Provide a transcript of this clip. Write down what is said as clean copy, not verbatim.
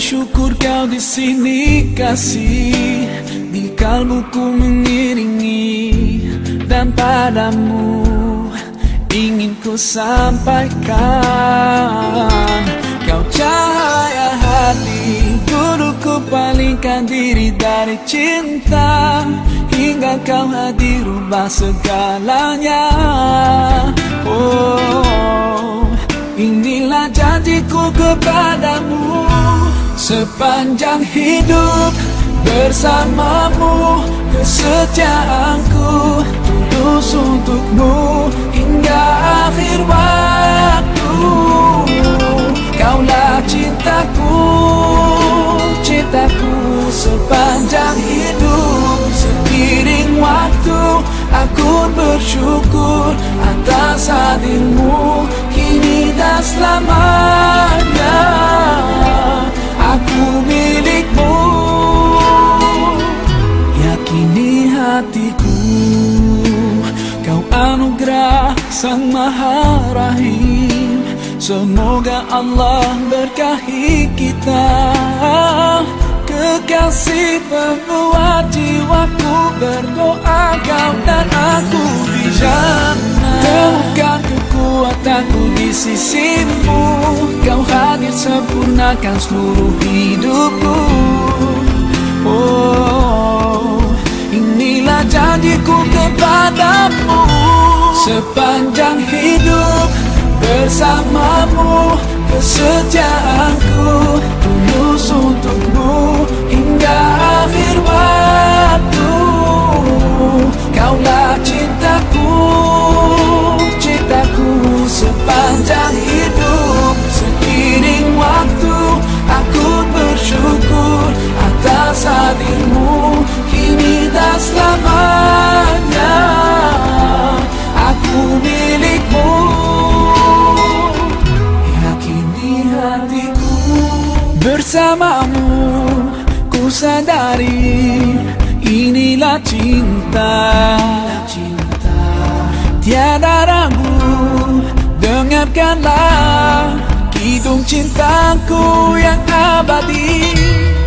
bersyukur kau di sini kasih, di kalbuku mengiringi, dan padamu ingin ku sampaikan. Kau cahaya hati, dulu ku palingkan diri dari cinta, hingga kau hadir rubah segalanya. Oh, inilah janjiku kepadamu, sepanjang hidup bersamamu, kesetiaanku tulus untukmu hingga akhir waktu. Kaulah cintaku, cintaku sepanjang hidup. Seiring waktu aku bersyukur atas hadirmu kini dan selamanya. Aku milikmu, yakini hatiku. Kau anugerah Sang Maha Rahim, semoga Allah berkahi kita. Kekasih penguat jiwaku, berdoa kau dan aku di jannah. Temukan kekuatanku di sisimu, kau hadir sempurnakan seluruh hidupku. Oh, inilah janjiku kepadamu, sepanjang hidup bersamamu, kesetiaanku tulus untukmu hingga akhir waktu. Kaulah cintaku, cintaku sepanjang hidup. Seiring waktu aku bersyukur atas hadirmu kini dan selamanya. Aku milikmu, yakini hatiku. Bersamamu ku sadari inilah cinta. Tiada ragu, dengarkanlah kidung cintaku yang abadi.